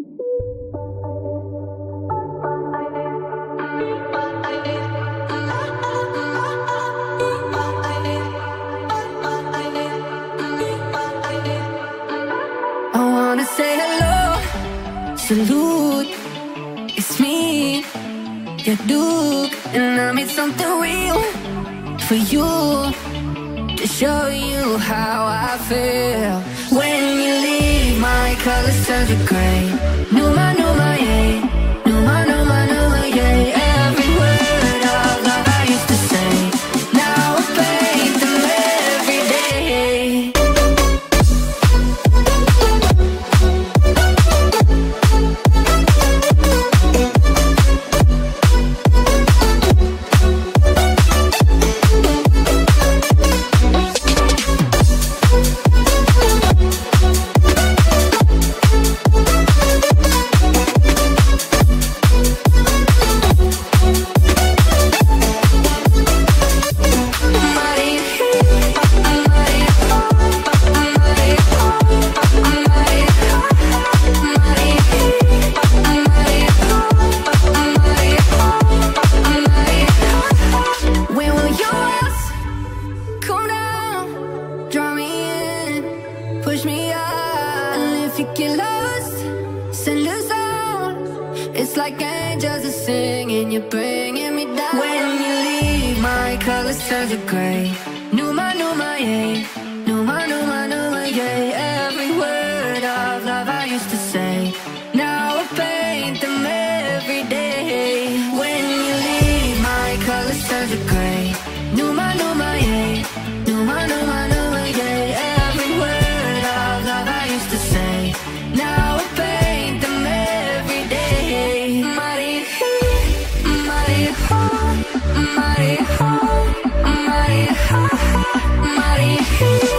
Say hello, salute, it's me, your Duke, and I made something real for you, to show you how I feel. When you leave, my colors turn to gray. Numa, Numa, yeah. Numa, Numa, Numa, yeah. Every word of love I used to say, now I paint them every day. Push me out, and if you get lost, send a sound. It's like angels are singing, you're bringing me down. When you leave, my colors turn to gray. Numa, Numa, yeah. Numa, Numa, Numa, yeah. Every word of love I used to say, now I paint them every day. When you leave, my colors turn to gray. Numa, Numa, yeah. Numa, Numa, Numa, yeah. Every word of love I used to say, now I paint them every day. Mighty, mighty, mighty, mighty, mighty, mighty.